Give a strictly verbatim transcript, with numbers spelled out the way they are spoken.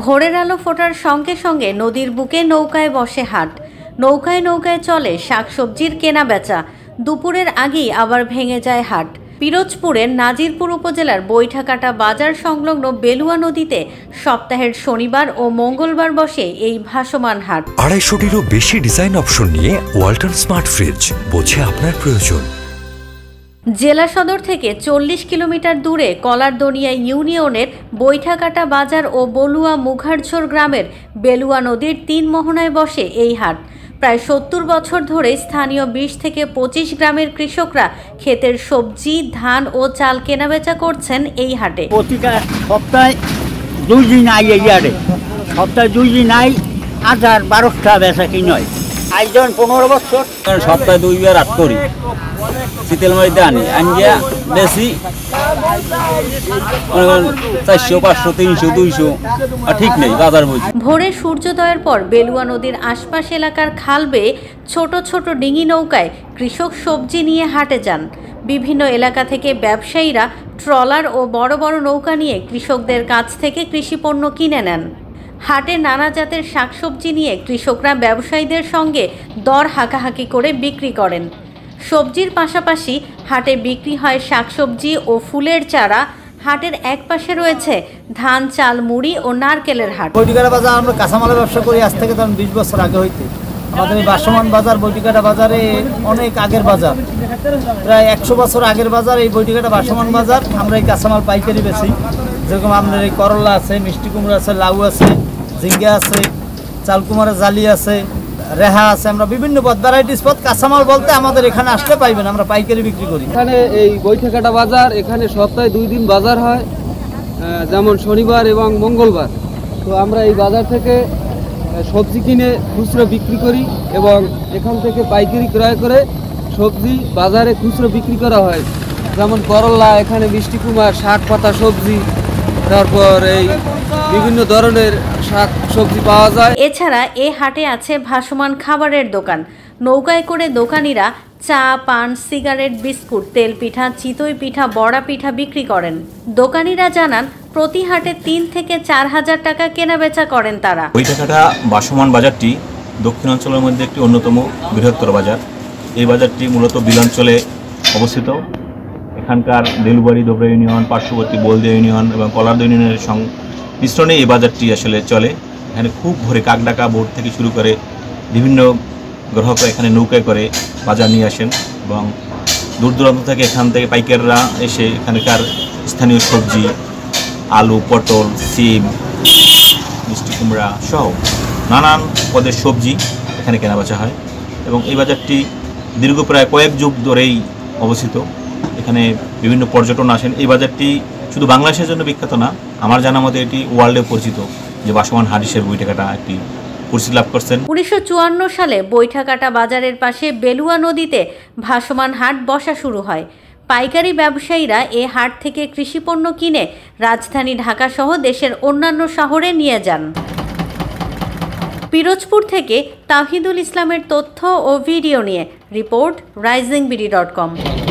ভোরের আলো ফোটার সঙ্গে সঙ্গে নদীর বুকে নৌকায় বসে হাট। নৌকায় নৌকায় চলে শাকসবজির কেনা বেচা। দুপুরের আগেই আবার ভেঙে যায় হাট। পিরোজপুরের নাজিরপুর উপজেলার বৈঠাকাটা বাজার সংলগ্ন বেলুয়া নদীতে সপ্তাহের শনিবার ও মঙ্গলবার বসে এই ভাসমান হাট। আড়াইশোটিরও বেশি ডিজাইন অপশন নিয়ে ওয়ালটন স্মার্ট ফ্রিজ, বোঝে আপনার প্রয়োজন। জেলা সদর থেকে চল্লিশ কিলোমিটার দূরে কলারদনিয়া ইউনিয়নের বৈঠাকাটা বাজার ও বলুয়া মুঘারঝোর গ্রামের বেলুয়া নদীর তিন মোহনায় বসে এই হাট। প্রায় সত্তর বছর ধরে স্থানীয় বিশ থেকে পঁচিশ গ্রামের কৃষকরা ক্ষেতের সবজি, ধান ও চাল কেনাবেচা করছেন এই হাটে। প্রতি সপ্তাহে দুই দিন আই এই হাটে, সপ্তাহে দুই দিন আই হাজার বারোটা বেচা কিনে হয়। আইজন পনেরো বছর সপ্তাহে দুইবার হাট করি, শীতেল মারিতে আনি আনিয়া বেশি চারশো পাঁচশো তিনশো দুইশো ঠিক নেই বাজার বলছি। ভোরে সূর্যোদয়ের পর বেলুয়া নদীর আশপাশ এলাকার খাল বেয়ে ছোট ছোট ডিঙি নৌকায় কৃষক সবজি নিয়ে হাটে যান। বিভিন্ন এলাকা থেকে ব্যবসায়ীরা ট্রলার ও বড় বড় নৌকা নিয়ে কৃষকদের কাছ থেকে কৃষিপণ্য কিনে নেন। হাটে নানা জাতের শাকসবজি নিয়ে কৃষকরা ব্যবসায়ীদের সঙ্গে দর হাঁকাহাঁকি করে বিক্রি করেন। সবজির পাশাপাশি হাটে বিক্রি হয় শাকসবজি ও ফুলের চারা। হাটের এক পাশে রয়েছে ধান, চাল, মুড়ি ও নারকেলের হাট। বৈঠিকাটা বাজার আমরা কাঁচামালের ব্যবসা করি আজ থেকে তখন বিশ বছর আগে হইতে। আমাদের এই ভাসমান বাজার বৈঠিকাটা বাজারে অনেক আগের বাজার, প্রায় একশো বছর আগের বাজার এই বৈঠিকাটা ভাসমান বাজার। আমরা এই কাঁচামাল পাইকারি বেশি, যেরকম আমাদের এই করলা আছে, মিষ্টি কুমড়া আছে, লাউ আছে, ঝিঙ্গা আছে, চাল কুমারের জালি আছে, রেহা আছে। আমরা বিভিন্ন পদ ভ্যারাইটিস পদ কাঁচামাল বলতে আমাদের এখানে আসলে পাইবেন, আমরা পাইকারি বিক্রি করি। এখানে এই বৈঠাকাটা বাজার, এখানে সপ্তাহে দুই দিন বাজার হয়, যেমন শনিবার এবং মঙ্গলবার। তো আমরা এই বাজার থেকে সবজি কিনে খুচরো বিক্রি করি এবং এখান থেকে পাইকারি ক্রয় করে সবজি বাজারে খুচরো বিক্রি করা হয়। যেমন করলা, এখানে মিষ্টি কুমার, শাক পাতা সবজি, তারপর এই বিভিন্ন ধরনের শাক সবজি পাওয়া যায়। এছাড়া এ হাটে আছে ভাসমান খাবারের দোকান। নৌকায় করে দোকানিরা চা, পান, সিগারেট, বিস্কুট, তেল পিঠা, চিতই পিঠা, বড়া পিঠা বিক্রি করেন। দোকানিরা জানান প্রতি হাটে তিন থেকে চার হাজার টাকা কেনা বেচা করেন তারা। বৈঠাকাটা ভাসমান বাজারটি দক্ষিণাঞ্চলের মধ্যে একটি অন্যতম বৃহত্তর বাজার। এই বাজারটি মূলত বিলাঞ্চলে অবস্থিত। এখানকার দেলুবাড়ি, দোবরা ইউনিয়ন, পার্শ্ববর্তী বলদিয়া ইউনিয়ন এবং কলারদ ইউনিয়নের মিশ্রণে এই বাজারটি আসলে চলে। এখানে খুব ভোরে কাকডাকা বোট থেকে শুরু করে বিভিন্ন গ্রাহকরা এখানে নৌকায় করে বাজার নিয়ে আসেন এবং দূর দূরান্ত থেকে এখান থেকে পাইকাররা এসে এখানকার স্থানীয় সবজি, আলু, পটল, সিম, মিষ্টি কুমড়া সহ নানান পদের সবজি এখানে কেনাবেচা হয় এবং এই বাজারটি দীর্ঘ প্রায় কয়েক যুগ ধরেই অবস্থিত। এখানে বিভিন্ন পর্যটন আসেন। এই বাজারটি শুধু বাংলাদেশের জন্য বিখ্যাত না, আমার জানা মতে এটি ওয়ার্ল্ডে পরিচিত, যে ভাসমান হাট হিসেবে বৈঠাকাটা একটি পরিচিতি লাভ করছেন। উনিশশো চুয়ান্ন সালে বৈঠাকাটা বাজারের পাশে বেলুয়া নদীতে ভাসমান হাট বসা শুরু হয়। পাইকারি ব্যবসায়ীরা এ হাট থেকে কৃষিপণ্য কিনে রাজধানী ঢাকা সহ দেশের অন্যান্য শহরে নিয়ে যান। পিরোজপুর থেকে তাহিদুল ইসলামের তথ্য ও ভিডিও নিয়ে রিপোর্ট রাইজিংবিডি ডট কম।